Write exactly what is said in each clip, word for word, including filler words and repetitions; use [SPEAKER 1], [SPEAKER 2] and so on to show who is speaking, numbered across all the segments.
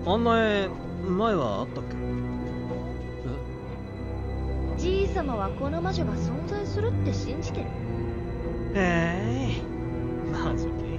[SPEAKER 1] あんな絵前はあったっけ？
[SPEAKER 2] じいさまはこの魔女が存在するって信じてる。
[SPEAKER 1] へえ、マジで。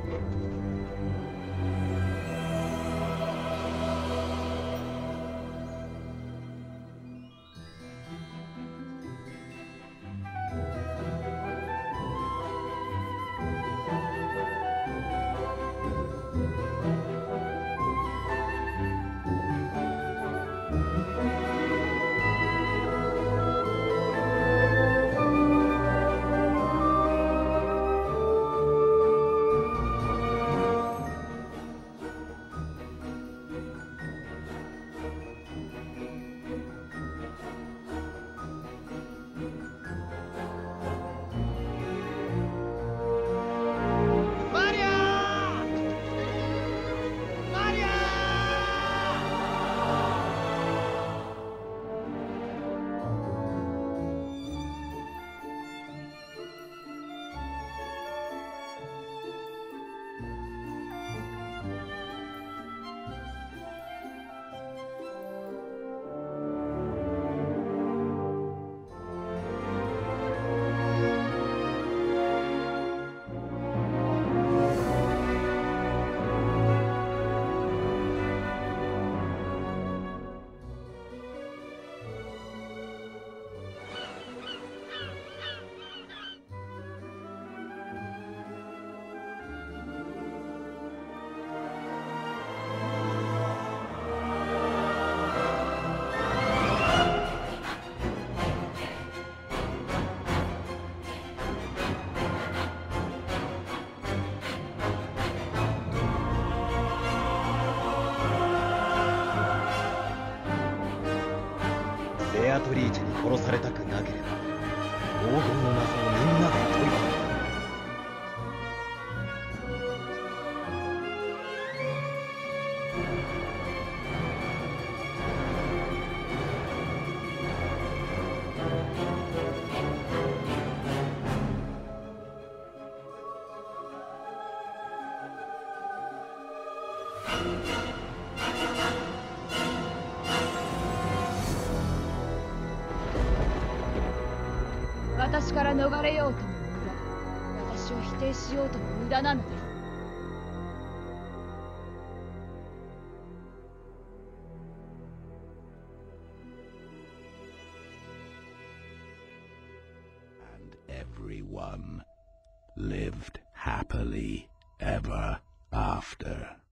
[SPEAKER 1] ベアトリーチェに殺されたくなければ黄金の謎をみんなで解いてみる。
[SPEAKER 3] 私から逃れようとも無駄。私を否定しようとも無駄なのです。
[SPEAKER 4] And everyone lived happily ever after.